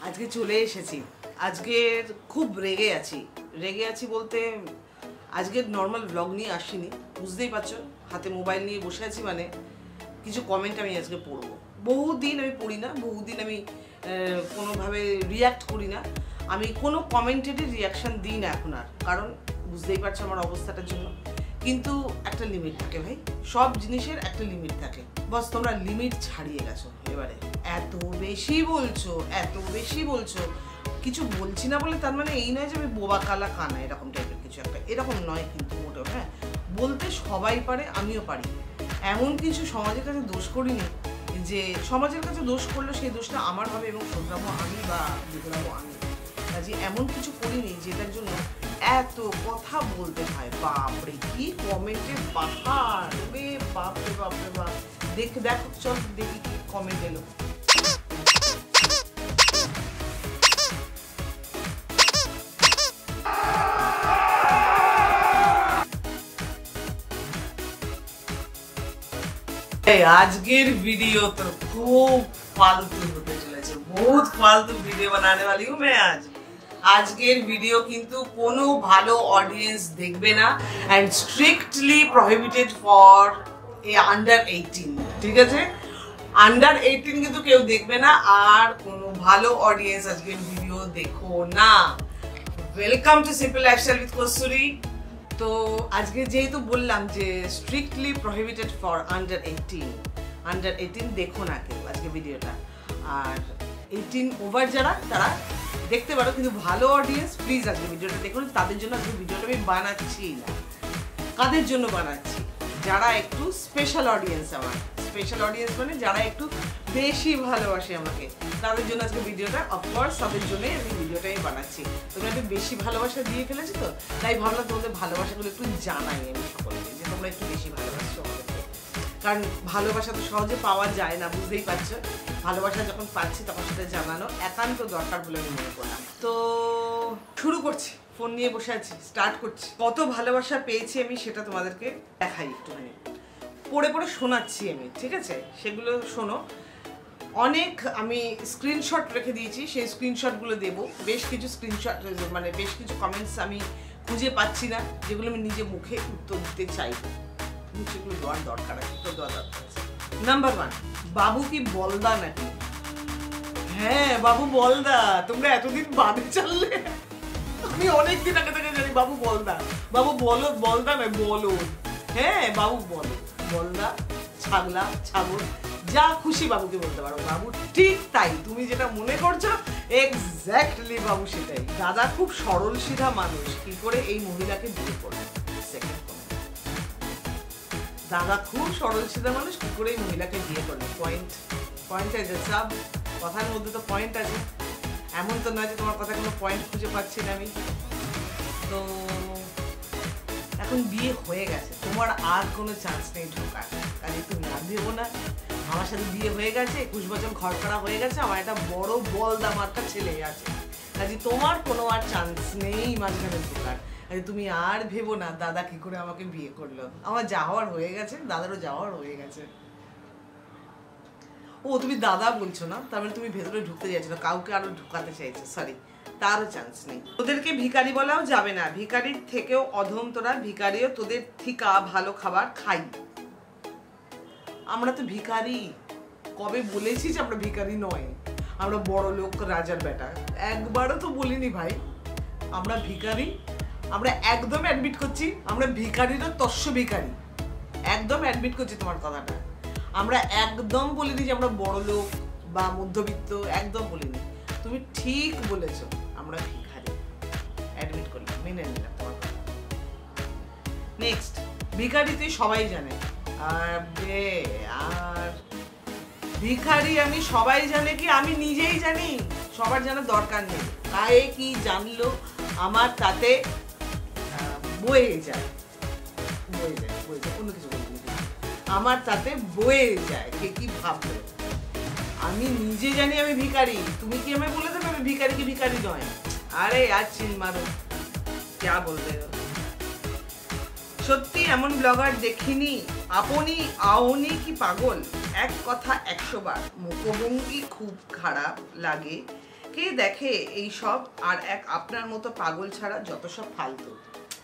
আজকে চলে এসেছি। আজকের খুব রেগে আছি বলতে আজকের নর্মাল ব্লগ নিয়ে আসিনি, বুঝতেই পারছো। হাতে মোবাইল নিয়ে বসে আছি মানে কিছু কমেন্ট আমি আজকে পড়বো। বহুদিন আমি পড়ি না, বহুদিন আমি কোনোভাবে রিয়্যাক্ট করি না। আমি কোনো কমেন্টেরই রিয়াকশান দিই না এখন আর, কারণ বুঝতেই পারছো আমার অবস্থাটার জন্য। কিন্তু একটা লিমিট থাকে ভাই, সব জিনিসের একটা লিমিট থাকে। বস তোমরা লিমিট ছাড়িয়ে গেছো এবারে। এত বেশি বলছো। কিছু বলছি না বলে তার মানে এই নয় যে আমি বোবা কালা কানা এরকম টাইপের কিছু একটা, এরকম নয় কিন্তু মোটেও। হ্যাঁ, বলতে সবাই পারে, আমিও পারি। এমন কিছু সমাজের কাছে দোষ করিনি যে সমাজের কাছে দোষ করলে সেই দোষটা আমার হবে এবং শোধরাবো আমি বা বিগড়াবো আমি। কাজে এমন কিছু করিনি যেটার জন্য এত কথা বলতে হয়। বাপরে কি কমেন্টের পাহাড়, রে বাপরে বাপরে বাপ। দেখো চল দেখি কি কমেন্ট এলো। आजकेर वीडियो तो खूब फालतू होते चलेছে, बहुत फालतू वीडियो बनाने वाली हूँ मैं आज। আজকের ভিডিও কিন্তু কোনো ভালো অডিয়েন্স দেখবে না, and strictly prohibited for under 18। ঠিক আছে, আন্ডার 18 কিন্তু কেউ দেখবে না, আর কোনো ভালো অডিয়েন্স আজকের ভিডিও দেখো না। Welcome to simple lifestyle with Kasturi. তো আজকে যেহেতু বললাম যে স্ট্রিক্টলি প্রহিবিটেড ফর আন্ডার 18 দেখো না কেউ আজকে ভিডিওটা। আর 18 ওভার যারা তারা দেখতে পারো, কিন্তু ভালো অডিয়েন্স প্লিজ আজকে ভিডিওটা দেখুন। তাদের জন্য আজকে ভিডিওটা আমি বানাচ্ছি না। কাদের জন্য বানাচ্ছি? যারা একটু স্পেশাল অডিয়েন্স, আমার স্পেশাল অডিয়েন্স মানে যারা একটু বেশি ভালোবাসে আমাকে, তাদের জন্য আজকে ভিডিওটা। অফকোর্স তাদের জন্যই আমি ভিডিওটাই বানাচ্ছি। তোমরা একটু বেশি ভালোবাসা দিয়ে ফেলেছি তো, তাই ভাবলাম তোমাদের ভালোবাসাগুলো একটু জানাই আমি সকলকে, যে তোমরা একটু বেশি ভালোবাসছো আমাদেরকে। কারণ ভালোবাসা তো সহজে পাওয়া যায় না, বুঝতেই পারছো। ভালোবাসা যখন পাচ্ছি তখন সেটা জানানো একান্ত দরকার বলে আমি মনে করলাম। তো শুরু করছি, ফোন নিয়ে বসে আছি, স্টার্ট করছি। কত ভালোবাসা পেয়েছি আমি সেটা তোমাদেরকে দেখাই একটুখানি, পড়ে পড়ে শোনাচ্ছি আমি, ঠিক আছে? সেগুলো শোনো। অনেক আমি স্ক্রিনশট রেখে দিয়েছি, সেই স্ক্রিনশটগুলো দেবো। বেশ কিছু স্ক্রিনশট মানে বেশ কিছু কমেন্টস আমি খুঁজে পাচ্ছি না, যেগুলো আমি নিজে মুখে উত্তর দিতে চাই, সেগুলো দেওয়ার দরকার আছে, উত্তর দেওয়ার দরকার আছে। নাম্বার 1, বাবু কি বলদা নাকি? হ্যাঁ বাবু বলদা। তোমরা এতদিন বাদে চাললে, আমি অনেকদিন আগে থেকে জানি বাবু বলদা। বাবু বলো, বলদা নয় বলো। হ্যাঁ বাবু বলো, বলদা, ছাগলা, ছাগল, যা খুশি বাবুকে বলতে পারো। বাবু ঠিক তাই, তুমি যেটা মনে করছো এক্স্যাক্টলি বাবু সেটাই। দাদা খুব সরল সিধা মানুষ, কি করে এই মহিলাকে বিয়ে করবে? সেকেন্ড পয়েন্ট, দাদা খুব সরল সিধা মানুষ, কি করে এই মহিলাকে বিয়ে করবে? পয়েন্ট আছে সব কথার মধ্যে, তো পয়েন্ট আছে। এমন তো নয় যে তোমার কথা কোনো পয়েন্ট খুঁজে পাচ্ছি না আমি। তো এখন বিয়ে হয়ে গেছে, তোমার আর কোনো চান্স নেই ঢোকার। কাজে তুমি আর ভেবো না, আমার সাথে বিয়ে হয়ে গেছে, 21 বছর ঘর করা হয়ে গেছে, আমার একটা বড় বলদা মার্কা ছেলে আছে। কাজে তোমার কোনো আর চান্স নেই মাঝখানে ঢোকার। কাজে তুমি আর ভেবো না দাদা কি করে আমাকে বিয়ে করলো। আমার যাওয়ার হয়ে গেছে, দাদারও যাওয়ার হয়ে গেছে। ও তুমি দাদা বলছো না, তার মানে তুমি ভেতরে ঢুকতে চাইছো না, কাউকে আরো ঢুকাতে চাইছো। সরি, তারও চান্স নেই। তোদেরকে ভিখারি বলাও যাবে না, ভিখারির থেকেও অধম তোরা। ভিখারিও তোদের থিকা ভালো খাবার খাই। আমরা তো ভিখারি, কবে বলেছি যে আমরা ভিখারি নয়? আমরা বড় লোক, রাজার বেটা, একবারও তো বলিনি ভাই আমরা ভিখারি। আমরা একদম অ্যাডমিট করছি আমরা ভিখারিরও তস্য ভিখারি, একদম অ্যাডমিট করছি তোমার কথাটা। আমরা একদম বলিনি যে আমরা বড় লোক বা মধ্যবিত্ত, একদম বলিনি। তুমি ঠিক বলেছো, আমরা ভিখারি, অ্যাডমিট করলাম, মেনে নিলাম তোমার কথা। নেক্সট, ভিখারি তুই সবাই জানে। আর ভিখারি আমি সবাই জানে কি? আমি নিজেই জানি, সবার জানার দরকার নেই। তাই কি জানলো আমার তাতে বয়ে যায়, অন্য কিছু বলবো, আমার তাতে বয়ে যায়। কে কি ভাববে? আমি নিজে জানি আমি ভিখারি, তুমি কি আমায় বলে দেবে আমি ভিখারি কি ভিখারি নয়? আরে আর চিল মারো, যা বলবে। সত্যি এমন ব্লগার দেখিনি। আপনি আওনি কি পাগল? এক কথা 100 বার। মুখভঙ্গি খুব খারাপ লাগে, কে দেখে এই সব? আর এক আপনার মতো পাগল ছাড়া যত সব ফালতু।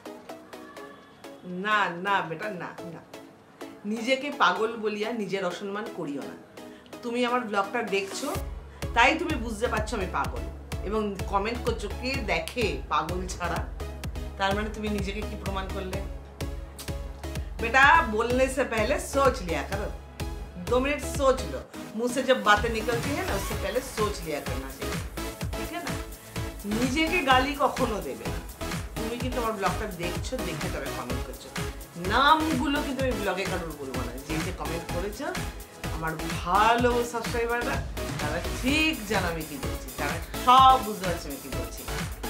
না না বেটা, না না, নিজেকে পাগল বলিয়া নিজের অসম্মান করিও না। তুমি আমার ব্লগটা দেখছো তাই তুমি বুঝতে পারছো আমি পাগল, এবং কমেন্ট করছো কে দেখে পাগল ছাড়া। তার মানে তুমি নিজেকে কি প্রমাণ করলে? बेटा बोलने से पहले सोच लिया करो, 2 मिनट सोच लो। मुंह से जब बातें निकलती है ना उससे पहले सोच लिया करना चाहिए, ठीक है ना? নিজেকে গালি কখনো দেবে না। তুমি কিন্তু আমার ব্লগটা দেখছো, দেখে তবে কমেন্ট করছো। নামগুলো কিন্তু আমি ব্লগে কারোর বলবো না। যে যে কমেন্ট করেছো আমার ভালো সাবস্ক্রাইবাররা, তারা ঠিক জানো আমি কি বলছি, তারা সব বুঝতে পারছে আমি কি বলছি।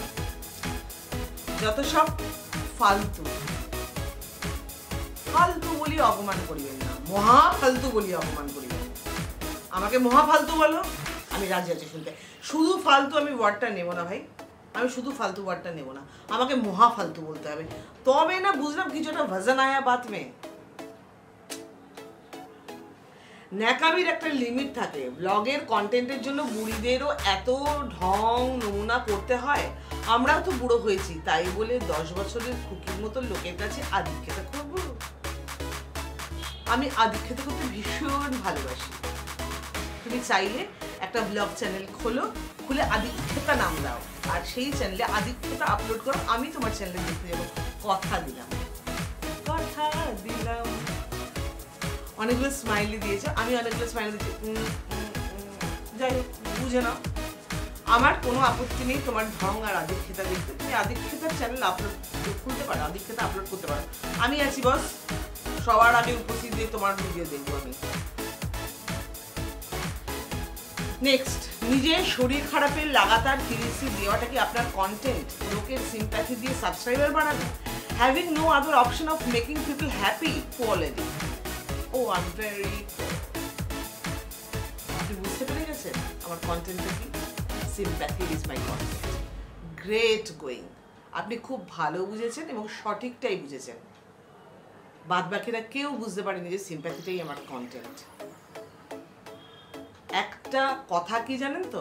যত সব ফালতু ফালতু বলি অপমান করিবেন না, মহা ফালতু বলি অপমান করিবেন না। আমাকে মহা ফালতু বলো, আমি রাজি আছি শুনতে। শুধু ফালতু আমি ওয়ার্ডটা নেব না ভাই, আমি শুধু ফালতু ওয়ার্ডটা নেব না, আমাকে মহা ফালতু বলতে হবে, তবে না বুঝলাম কিছুটা ভজন আয়া বাত মে। ন্যাকামির একটা লিমিট থাকে। ব্লগের কন্টেন্টের জন্য বুড়িদেরও এত ঢং নমুনা করতে হয়। আমরাও তো বুড়ো হয়েছি, তাই বলে 10 বছরের খুকির মতো লোকের কাছে আদিক্ষেতা করব? আমি আদিক্ষেতা করতে ভীষণ ভালোবাসি। তুমি চাইলে একটা ব্লগ চ্যানেল খোলো, খুলে আদিক্ষেতা নাম দাও, আর সেই চ্যানেলে আদিক্ষেতা আপলোড করো। আমি তোমার চ্যানেলে দেখতে যাবো, কথা দিলাম, কথা দিলাম। অনেকগুলো স্মাইলি দিয়েছে, আমি অনেকগুলো স্মাইলি দিয়েছি, যাই হোক বুঝে নাও। আমার কোনো আপত্তি নেই তোমার ঢং আর আদিক্ষেতা দেখতে। তুমি আদিক্ষেতার চ্যানেল আপলোড খুলতে পারো, আদিক্ষেতা আপলোড করতে পারো। আমি আছি বস, সবার আগে উপস্থিত দিয়ে তোমার ভিডিও দেখবো আমি। নেক্সট, নিজের শরীর খারাপের লাগাতার টিএসসি দেওয়াটা কি আপনার কন্টেন্ট? লোকের সিম্প্যাথি দিয়ে সাবস্ক্রাইবার বানানো? Having no other option of making people happy quality. Oh I am very, আপনি বুঝতে পেরে গেছেন আমার কন্টেন্টটা কি? Sympathy is my content. Great going, আপনি খুব ভালো বুঝেছেন এবং সঠিকটাই বুঝেছেন। বাদ বাকিরা কেউ বুঝতে পারেনি যে সিম্প্যাথিটাই আমার কন্টেন্ট। একটা কথা কি জানেন তো,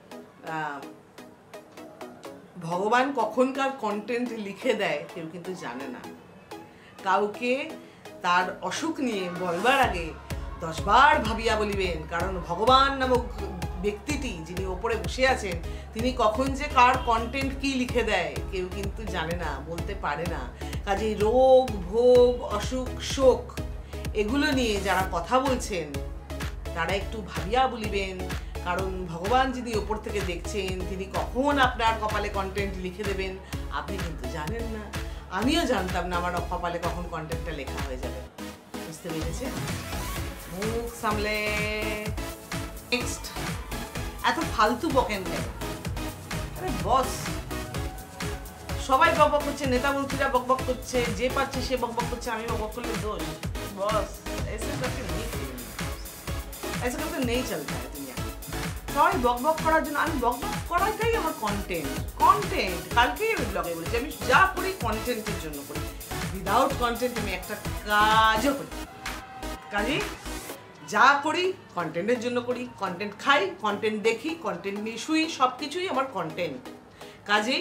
ভগবান কখনকার কন্টেন্ট লিখে দেয় কেউ কিন্তু জানে না। কাউকে তার অসুখ নিয়ে বলবার আগে 10 বার ভাবিয়া বলিবেন, কারণ ভগবান নামক ব্যক্তিটি যিনি ওপরে বসে আছেন তিনি কখন যে কার কন্টেন্ট কি লিখে দেয় কেউ কিন্তু জানে না, বলতে পারে না। কাজেই রোগ ভোগ অসুখ শোক এগুলো নিয়ে যারা কথা বলছেন তারা একটু ভাবিয়া বলিবেন, কারণ ভগবান যিনি ওপর থেকে দেখছেন তিনি কখন আপনার কপালে কন্টেন্ট লিখে দেবেন আপনি কিন্তু জানেন না। আমিও জানতাম না আমার কপালে কখন কন্টেন্টটা লেখা হয়ে যাবে। বুঝতে পেরেছেন? মুখ সামলে। নেক্সট, এত ফালতু বকেন কেন? আরে বস, সবাই বকবক করছে, নেতা মন্ত্রীরা বকবক করছে, যে পাচ্ছে সে বকবক করছে, আমি বকবক করলে দোষ? বস ऐसे करके नहीं, ऐसे करके नहीं चलता है दुनिया। সবাই বকবক করার জন্য, আমি বকবক করাটাই আমার কন্টেন্ট। কন্টেন্ট কালকেই আমি ব্লগে বলেছি, আমি যা করি কন্টেন্টের জন্য করি। উইদাউট কন্টেন্ট আমি একটা কাজও করি। কাজে যা করি কন্টেন্টের জন্য করি, কন্টেন্ট খাই, কন্টেন্ট দেখি, কন্টেন্ট নিয়ে শুই, সব কিছুই আমার কন্টেন্ট। কাজেই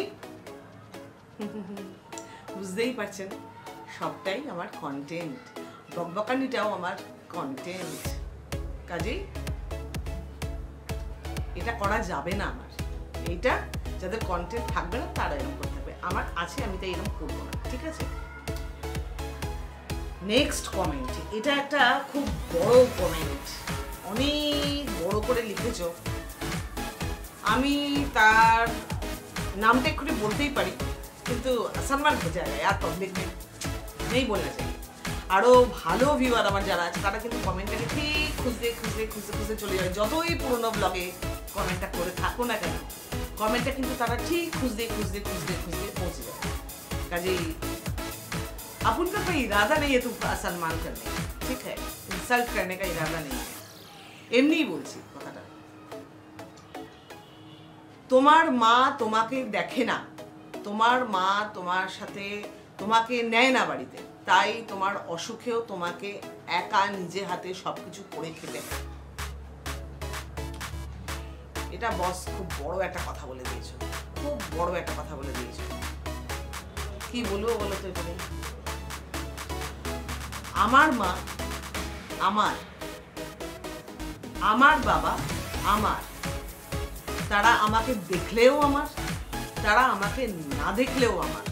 বুঝতেই পারছেন সবটাই আমার কন্টেন্ট, বকবকানিটাও আমার কন্টেন্ট। কাজেই এটা করা যাবে না আমার। এইটা যাদের কন্টেন্ট থাকবে না তারা এরকম করতে হবে, আমার আছে আমি তাই এরকম করবো না, ঠিক আছে? নেক্সট কমেন্ট, এটা একটা খুব বড় কমেন্ট, অনেক বড় করে লিখেছো। আমি তার নামটা একটু বলতেই পারি কিন্তু সম্মান हो जाएगा यार, पब्लिक में नहीं बोलना चाहिए। আরো ভালো ভিউয়ার আমার যারা আছে তারা কিন্তু কমেন্টটাকে ঠিক খুঁজতে খুঁজতে খুঁজতে খুঁজতে চলে যায়। যতই পুরোনো ব্লগে কমেন্টটা করে থাকো না কেন, কমেন্টটা কিন্তু তারা ঠিক খুঁজতে খুঁজতে খুঁজতে খুঁজতে পৌঁছে যায়। কাজেই अपन का कोई इरादा नहीं है तुमको असम्मान करने, ठीक है? इंसल्ट करने का इरादा नहीं है, এমনিই বলছি কথাটা। তোমার মা তোমাকে দেখে না, তোমার মা তোমার সাথে তোমাকে নেয় না বাড়িতে, তাই তোমার অসুখেও তোমাকে একা নিজে হাতে সবকিছু করে খেতে হয়। এটা বস খুব বড় একটা কথা বলে দিয়েছো, খুব বড় একটা কথা বলে দিয়েছো। কি বলবো বলো তো এখানে? আমার মা আমার বাবা তারা আমাকে দেখলেও আমার, তারা আমাকে না দেখলেও আমার।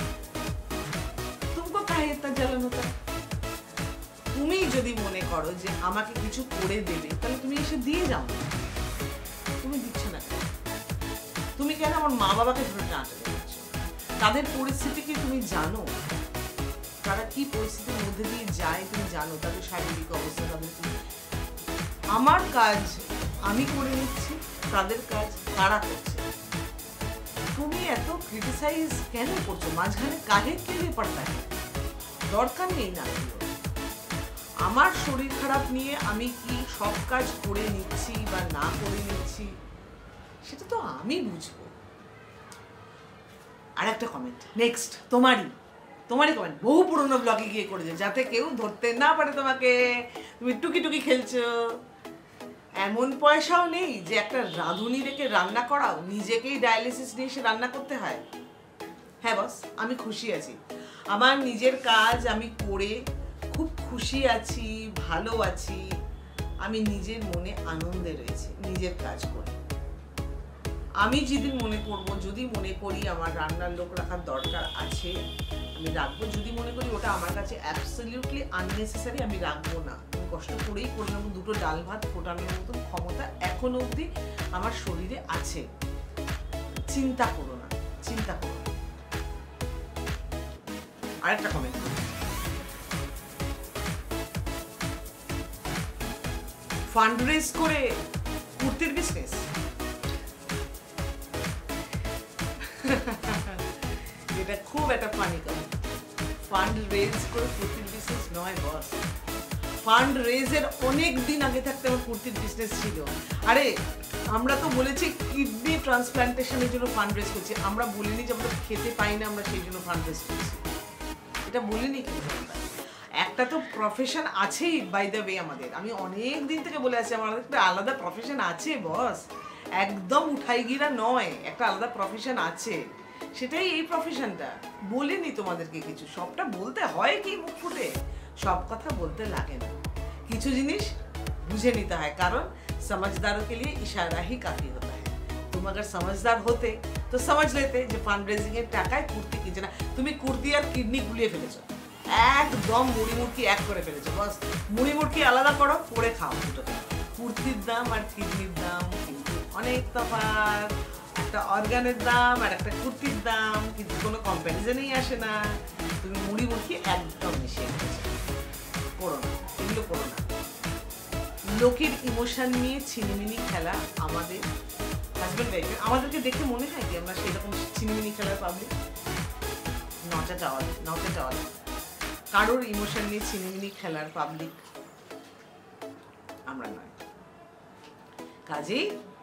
তুমকো কাহে ইতনা জ্বালান হতা? তুমি যদি মনে করো যে আমাকে কিছু করে দেবে, তাহলে তুমি এসে দিয়ে যাও। তুমি দিচ্ছ না কেন? তুমি কেন আমার মা বাবাকে ধরে টানতে দিচ্ছ? তাদের পরিস্থিতি কি তুমি জানো? তারা কি পরিস্থিতির মধ্যে দিয়ে যায় তুমি জানো? তাদের শারীরিক অবস্থা, তাদের কি। আমার কাজ আমি করে নিচ্ছি, তাদের কাজ তারা করছে। তুমি এত ক্রিটিসাইজ কেন করছো? মাঝখানে কাহে কে লিয়ে পড়তা है? দরকার নেই না। আমার শরীর খারাপ নিয়ে আমি কি সব কাজ করে নিচ্ছি বা না করে নিচ্ছি সেটা তো আমি বুঝবো। আর একটা কমেন্ট নেক্সট, তোমারই কমেন্ট, বহু পুরনো ব্লগে গিয়ে করেছে, যাতে কেউ ধরতে না পারে তোমাকে। তুমি টুকি খেলছো। এমন পয়সাও নেই যে একটা রাঁধুনি রেখে রান্না করাও, নিজেকেই ডায়ালিসিস নিয়ে এসে রান্না করতে হয়। হ্যাঁ বস, আমি খুশি আছি। আমার নিজের কাজ আমি করে খুব খুশি আছি, ভালো আছি। আমি নিজের মনে আনন্দে রয়েছি নিজের কাজ করে। আমি যেদিন মনে করবো, যদি মনে করি আমার রান্নার লোক রাখার দরকার আছে, আমি রাখবো। যদি মনে করি ওটা আমার কাছে অ্যাবসলিউটলি আননেসেসারি, আমি রাখবো না। আমি কষ্ট করেই করে নেবো। দুটো ডাল ভাত ফোটানোর মতন ক্ষমতা এখনো অবধি আমার শরীরে আছে। চিন্তা করো না। আরেকটা কমেন্ট, ফান্ড রেজ করে কুর্তির বিজনেস। এটা খুব একটা ফানি কমেন্ট। ফান্ড রেজ করে কুর্তির বিজনেস নয় বস। ফান্ড রেজের অনেক দিন আগে থাকতে আমার কুর্তির বিজনেস ছিল। আরে আমরা তো বলেছি কিডনি ট্রান্সপ্লান্টেশনের জন্য ফান্ড রেজ করছি। আমরা বলিনি যে আমরা খেতে পাই না, আমরা সেই জন্য ফান্ড রেজ করছি। এটা বলিনি কি? একটা তো প্রফেশন আছেই বাই দ্য ওয়ে আমাদের। আমি অনেক দিন থেকে বলে আছি আমাদের একটা আলাদা প্রফেশন আছে বস। একদম উঠাই গিরা নয়, একটা আলাদা প্রফেশন আছে। সেটাই এই প্রফেশনটা। বলিনি তোমাদেরকে কিছু। সবটা বলতে হয় কি মুখ ফুটে? সব কথা বলতে লাগে না। কিছু জিনিস বুঝে নিতে হয়, কারণ समझदारों के लिए इशारा ही काफी होता है। तुम अगर समझदार होते तो समझ लेते যে ফান্ড রেজিং এর টাকায় কুর্তি কিনছে না। তুমি কুর্তি আর কিডনি গুলিয়ে ফেলেছো, একদম মুড়ি মুড়কি এক করে ফেলেছো বস। মুড়ি মুড়কি আলাদা করো, করে খাও দুটোকে। কুর্তির দাম আর কিডনির দাম কিন্তু অনেক তফাৎ। একটা অর্গানের দাম আর একটা কুর্তির দাম কিন্তু কোনো কম্প্যারিজনই আসে না। তুমি মুড়ি মুড়কি একদম মিশিয়ে ফেলেছো। করো না, এগুলো করো না। লোকের ইমোশন নিয়ে ছিনিমিনি খেলা আমাদের হাজব্যান্ড ওয়াইফের। আমাদেরকে দেখে মনে হয় কি আমরা সেরকম ছিনিমিনি খেলার পাবলিক? Not at all. কারোর ইমোশন নিয়ে ছিনিমিনি খেলার পাবলিক আমরা নয়। কাজেই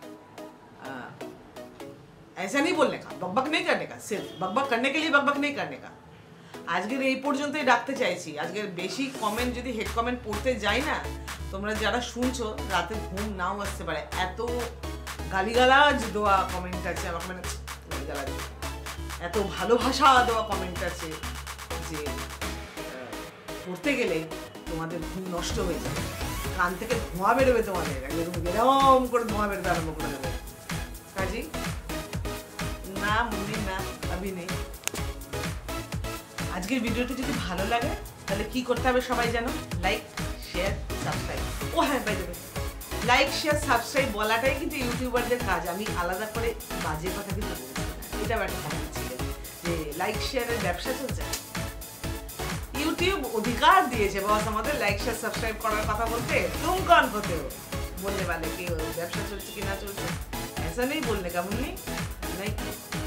ऐसा नहीं बोलने का, बकबक नहीं करने का, सिर्फ बकबक करने के लिए बकबक नहीं करने का। আজকের এই পর্যন্তই রাখতে চাইছি। আজকের বেশি কমেন্ট যদি হেড কমেন্ট পড়তে যাই না, তোমরা যারা শুনছো রাতে ঘুম নাও আসতে পারে। এত গালিগালাজ দেওয়া কমেন্ট আছে আমাকে, মানে গালিগালাজ, এত ভালোবাসা দেওয়া কমেন্ট আছে যে পড়তে গেলে তোমাদের ঘুম নষ্ট হয়ে যাবে। কান থেকে ধোঁয়া বেরোবে তোমাদের, একদম এরকম করে ধোঁয়া বেরোতে আরম্ভ করে দেবে। কাজী না মুন্নি না, আমি নেই। আজকের ভিডিওটি যদি ভালো লাগে তাহলে কি করতে হবে সবাই জানো? Like, share, subscribe. ও হ্যাঁ, by the way, like share subscribe বলাটাই কিন্তু ইউটিউবারদের কাজ। আমি আলাদা করে বাজে কথা কিন্তু বলছি না। এটাও একটা কমেন্ট ছিল যে লাইক শেয়ারের ব্যবসা চলছে। ইউটিউব অধিকার দিয়েছে বস আমাদের লাইক শেয়ার সাবস্ক্রাইব করার কথা বলতে। তুম কौन होते हो बोलने वाले कि ব্যবসা চলছে কি না চলছে? ऐसा नहीं बोलने का मुन्नी, नहीं।